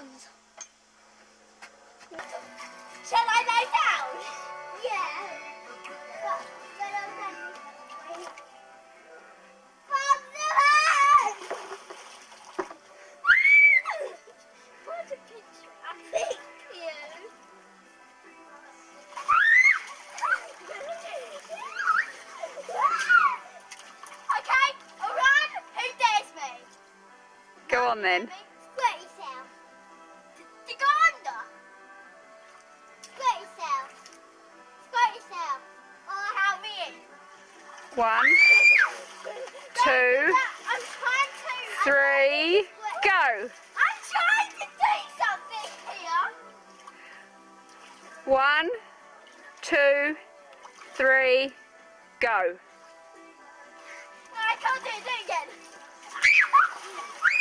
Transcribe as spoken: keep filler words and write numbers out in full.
arms. Shall I lay down? Yeah. But, but I'm going to from the hand! What a picture. I think you. Okay, alright, who dares me? Go on then. Squirt yourself. To go under. Squirt yourself. Squirt yourself. Or help me in. One, two, I'm trying to. three, go. I'm trying to do something here. One, two, three, go. I can't do it, do it again.